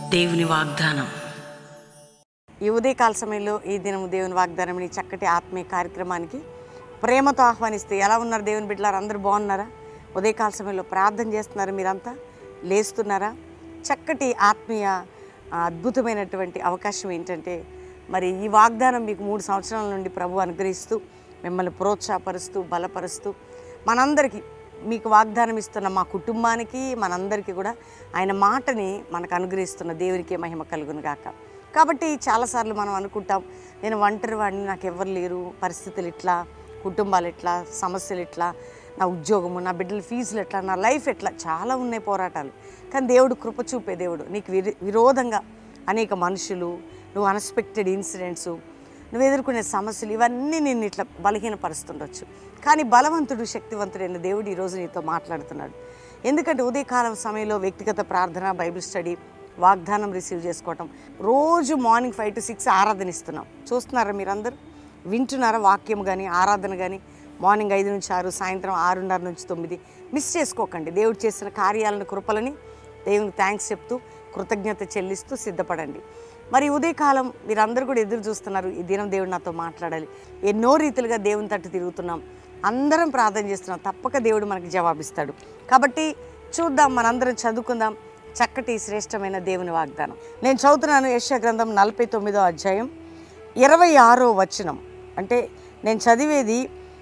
దేవుని వాగ్దానం. ఈ ఉదయకాల సమయంలో ఈ దినం దేవుని వాగ్దానం ఈ చక్కటి ఆత్మీయ కార్యక్రమానికి ప్రేమతో ఆహ్వానిస్తే ఎలా ఉన్నారు దేవుని బిడ్డలారు? అందరూ బాగున్నారా? ఉదయకాల సమయంలో ప్రార్థన చేస్తున్నారు, మీరంతా లేస్తున్నారా? చక్కటి ఆత్మీయ అద్భుతమైనటువంటి అవకాశం ఏంటంటే, మరి ఈ వాగ్దానం మీకు 3 సంవత్సరాల నుండి ప్రభు అనుగ్రహిస్తూ మిమ్మల్ని ప్రోత్సాహపరుస్తూ బలపరుస్తూ మనందరికీ మీకు వాగ్దానం ఇస్తున్న మా కుటుంబానికి మనందరికీ కూడా ఆయన మాటని మనకు అనుగ్రహిస్తున్న దేవునికి మహిమ కలుగును గాక. కాబట్టి చాలాసార్లు మనం అనుకుంటాం, నేను ఒంటరి వాడిని, నాకు ఎవరు లేరు, పరిస్థితులు ఇట్లా, కుటుంబాలు ఎట్లా, సమస్యలు ఎట్లా, నా ఉద్యోగము, నా బిడ్డల ఫీజులు ఎట్లా, నా లైఫ్ ఎట్లా, చాలా ఉన్నాయి పోరాటాలు. కానీ దేవుడు కృప చూపే దేవుడు. నీకు విరోధంగా అనేక మనుషులు, నువ్వు అన్ఎక్స్పెక్టెడ్ ఇన్సిడెంట్స్, నువ్వు ఎదుర్కొనే సమస్యలు, ఇవన్నీ నేను ఇట్లా బలహీనపరుస్తుండొచ్చు. కానీ బలవంతుడు శక్తివంతుడైన దేవుడు ఈరోజు నీతో మాట్లాడుతున్నాడు. ఎందుకంటే ఉదయకాలం సమయంలో వ్యక్తిగత ప్రార్థన, బైబిల్ స్టడీ, వాగ్దానం రిసీవ్ చేసుకోవటం, రోజు మార్నింగ్ 5 to 6 ఆరాధన ఇస్తున్నాం. చూస్తున్నారా? మీరందరూ వింటున్నారా? వాక్యం కానీ ఆరాధన కానీ మార్నింగ్ 5 నుంచి 6, సాయంత్రం 6:30 నుంచి 9. మిస్ చేసుకోకండి. దేవుడు చేసిన కార్యాలను, కృపలని దేవునికి థ్యాంక్స్ చెప్తూ కృతజ్ఞత చెల్లిస్తూ సిద్ధపడండి. మరి ఉదయకాలం మీరందరూ కూడా ఎదురు చూస్తున్నారు, ఈ దినం దేవుడు నాతో మాట్లాడాలి. ఎన్నో రీతిలుగా దేవుని తట్టు తిరుగుతున్నాం, అందరం ప్రార్థన చేస్తున్నాం, తప్పక దేవుడు మనకి జవాబిస్తాడు. కాబట్టి చూద్దాం, మనందరం చదువుకుందాం చక్కటి శ్రేష్టమైన దేవుని వాగ్దానం. నేను చదువుతున్నాను యెషయా గ్రంథం 49వ అధ్యాయం 26వ వచనం. అంటే నేను చదివేది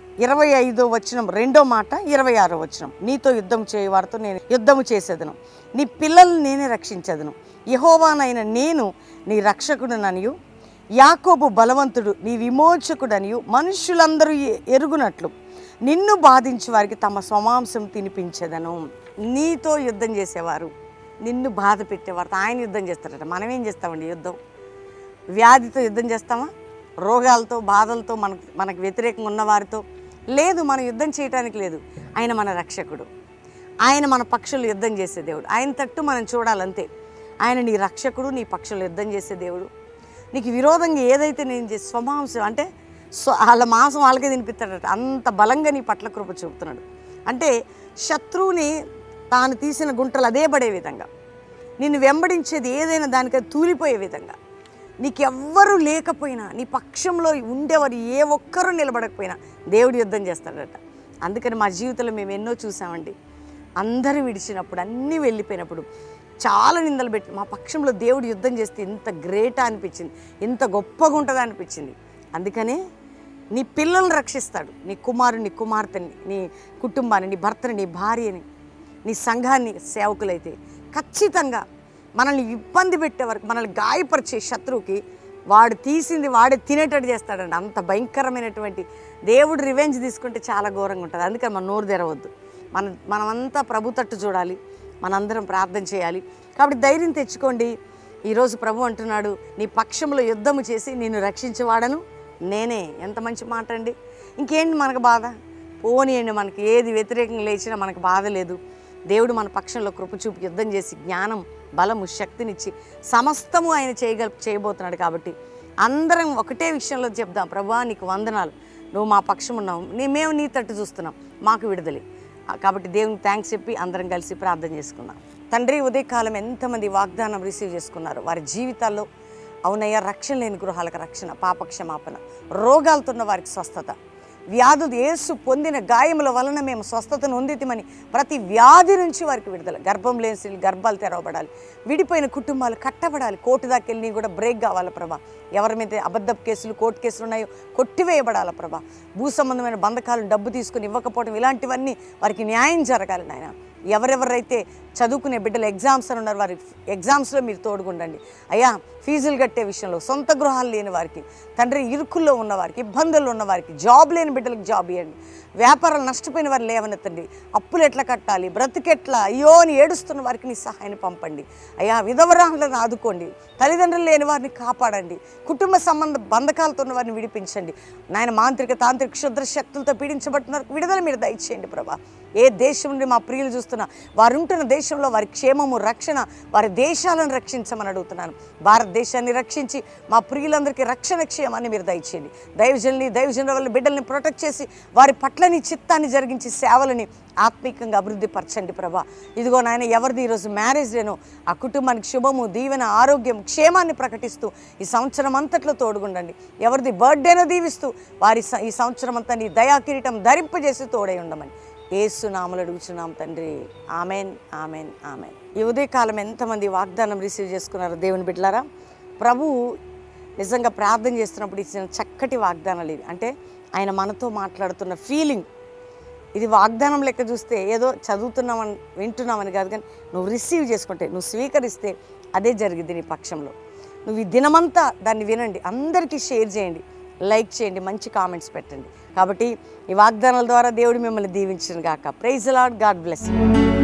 25వ వచనం రెండో మాట, 26వ వచనం. నీతో యుద్ధం చేయవారితో నేను యుద్ధము చేసేదను, నీ పిల్లల్ని నేనే రక్షించదను, యెహోవానైన నేను నీ రక్షకుడుననియు, యాకోబు బలవంతుడు నీ విమోచకుడనియు మనుష్యులందరూ ఎరుగునట్లు నిన్ను బాధించే వారికి తమ స్వమాంసం తినిపించదను. నీతో యుద్ధం చేసేవారు, నిన్ను బాధ పెట్టేవారితో ఆయన యుద్ధం చేస్తారట. మనం ఏం చేస్తామండి యుద్ధం? వ్యాధితో యుద్ధం చేస్తామా? రోగాలతో, బాధలతో, మనకు వ్యతిరేకంగా ఉన్నవారితో లేదు. మనం యుద్ధం చేయడానికి లేదు. ఆయన మన రక్షకుడు, ఆయన మన పక్షులు యుద్ధం చేసే దేవుడు. ఆయన తట్టు మనం చూడాలంతే. ఆయన నీ రక్షకుడు, నీ పక్షులు యుద్ధం చేసే దేవుడు. నీకు విరోధంగా ఏదైతే నేను చేసే స్వమాంసం అంటే వాళ్ళ మాంసం వాళ్ళకే తినిపిస్తాడట. అంత బలంగా నీ పట్ల కృప చూపుతున్నాడు. అంటే శత్రువుని తాను తీసిన గుంటలు అదే పడే విధంగా, నిన్ను వెంబడించేది ఏదైనా దానికి తూలిపోయే విధంగా, నీకెవ్వరూ లేకపోయినా, నీ పక్షంలో ఉండేవారు ఏ ఒక్కరూ నిలబడకపోయినా దేవుడు యుద్ధం చేస్తాడట. అందుకని మా జీవితంలో మేము ఎన్నో చూసామండి. అందరూ విడిచినప్పుడు, అన్నీ వెళ్ళిపోయినప్పుడు, చాలా నిందలు పెట్టి మా పక్షంలో దేవుడు యుద్ధం చేస్తే ఎంత గ్రేటా అనిపించింది, ఎంత గొప్పగా ఉంటుందా అనిపించింది. అందుకనే నీ పిల్లల్ని రక్షిస్తాడు, నీ కుమారుని, నీ కుమార్తెని, నీ కుటుంబాన్ని, నీ భర్తని, నీ భార్యని, నీ సంఘాన్ని, సేవకులైతే ఖచ్చితంగా మనల్ని ఇబ్బంది పెట్టే వరకు, మనల్ని గాయపరిచే శత్రువుకి వాడు తీసింది వాడే తినేటట్టు చేస్తాడండి. అంత భయంకరమైనటువంటి దేవుడు రివెంజ్ తీసుకుంటే చాలా ఘోరంగా ఉంటుంది. అందుకని మన నోరు తెరవద్దు. మనమంతా ప్రభు తట్టు చూడాలి, మనందరం ప్రార్థన చేయాలి. కాబట్టి ధైర్యం తెచ్చుకోండి. ఈరోజు ప్రభు అంటున్నాడు, నీ పక్షంలో యుద్ధము చేసి నిన్ను రక్షించేవాడను నేనే. ఎంత మంచి మాట అండి. ఇంకేంటి మనకు బాధ? పోనీయండి, మనకి ఏది వ్యతిరేకంగా లేచినా మనకు బాధ లేదు. దేవుడు మన పక్షంలో కృప చూపి యుద్ధం చేసి జ్ఞానం, బలము, శక్తినిచ్చి సమస్తము ఆయన చేయబోతున్నాడు. కాబట్టి అందరం ఒకటే విషయంలో చెప్దాం, ప్రభువా నీకు వందనాలు, నువ్వు మా పక్షం ఉన్నావు, మేము నీ తట్టు చూస్తున్నాం, మాకు విడుదలే. కాబట్టి దేవునికి థ్యాంక్స్ చెప్పి అందరం కలిసి ప్రార్థన చేసుకుందాం. తండ్రి, ఉదయకాలం ఎంతమంది వాగ్దానం రిసీవ్ చేసుకున్నారు, వారి జీవితాల్లో అవునయ్యా రక్షణ లేని గృహాలకు రక్షణ, పాపక్షమాపణ, రోగాలతో ఉన్న వారికి స్వస్థత, వ్యాధులు యేసు పొందిన గాయముల వలన మేము స్వస్థతను పొందితిమని ప్రతి వ్యాధి నుంచి వారికి విడుదల, గర్భం లేని స్త్రీలు గర్భాలు తెరవబడాలి, విడిపోయిన కుటుంబాలు కట్టబడాలి, కోర్టు దాకా వెళ్ళి కూడా బ్రేక్ కావాలా ప్రభా, ఎవరి మీద అబద్ధపు కేసులు, కోర్టు కేసులు ఉన్నాయో కొట్టివేయబడాలా ప్రభా, భూ సంబంధమైన బంధకాలను డబ్బు తీసుకుని ఇవ్వకపోవడం, ఇలాంటివన్నీ వారికి న్యాయం జరగాలి నాయన. ఎవరెవరైతే చదువుకునే బిడ్డలు ఎగ్జామ్స్ అని ఉన్నారు, వారి ఎగ్జామ్స్లో మీరు తోడుగుండండి అయ్యా. ఫీజులు కట్టే విషయంలో, సొంత గృహాలు లేని వారికి తండ్రి, ఇరుకుల్లో ఉన్నవారికి, ఇబ్బందుల్లో ఉన్నవారికి, జాబ్ లేని బిడ్డలకు జాబ్ ఇవ్వండి, వ్యాపారాలు నష్టపోయిన వారు లేవనెత్తండి, అప్పులు ఎట్లా కట్టాలి, బ్రతికెట్లా అయ్యో అని ఏడుస్తున్న వారికి నీ సహాయాన్ని పంపండి అయ్యా. విధవరాలను ఆదుకోండి, తల్లిదండ్రులు లేని వారిని కాపాడండి, కుటుంబ సంబంధ బంధకాలతో ఉన్న వారిని విడిపించండి నాయన. మాంత్రిక, తాంత్రిక, క్షుద్ర శక్తులతో పీడించబడుతున్న విడుదల మీరు దయచేయండి ప్రభా. ఏ దేశం నుండి మా ప్రియులు చూస్తున్నా, వారు ఉంటున్న దేశ భారతదేశంలో వారి క్షేమము, రక్షణ, వారి దేశాలను రక్షించమని అడుగుతున్నాను. భారతదేశాన్ని రక్షించి మా ప్రియులందరికీ రక్షణ క్షేమాన్ని మీరు దయచేయండి. దైవజనుల వల్ల బిడ్డల్ని ప్రొటెక్ట్ చేసి వారి పట్లని చిత్తాన్ని జరిగించి సేవలని ఆత్మీకంగా అభివృద్ధి పరచండి ప్రభా. ఇదిగో నాయన, ఎవరిది ఈరోజు మ్యారేజ్ డేనో ఆ కుటుంబానికి శుభము, దీవెన, ఆరోగ్యం, క్షేమాన్ని ప్రకటిస్తూ ఈ సంవత్సరం అంతట్లో తోడుగుండండి. ఎవరిది బర్త్డేనో దీవిస్తూ వారి ఈ సంవత్సరం అంతా నీ దయా కిరీటం ధరింపజేసి తోడై ఉండమని యేసు నామములో అడుగుచున్నాం తండ్రి. Amen, amen, amen. ఈ ఉదయకాలం ఎంతమంది వాగ్దానం రిసీవ్ చేసుకున్నారో దేవుని బిడ్డలారా. ప్రభువు నిజంగా ప్రార్థన చేస్తున్నప్పుడు ఇచ్చిన చక్కటి వాగ్దానాలు ఇవి. అంటే ఆయన మనతో మాట్లాడుతున్న ఫీలింగ్ ఇది. వాగ్దానం లెక్క చూస్తే ఏదో చదువుతున్నామని వింటున్నామని కాదు, కానీ నువ్వు రిసీవ్ చేసుకుంటే, నువ్వు స్వీకరిస్తే అదే జరిగింది నీ పక్షంలో. నువ్వు ఈ దినమంతా దాన్ని వినండి, అందరికీ షేర్ చేయండి, లైక్ చేయండి, మంచి కామెంట్స్ పెట్టండి. కాబట్టి ఈ వాగ్దానాల ద్వారా దేవుడు మిమ్మల్ని దీవించును గాక. Praise the Lord. God bless you.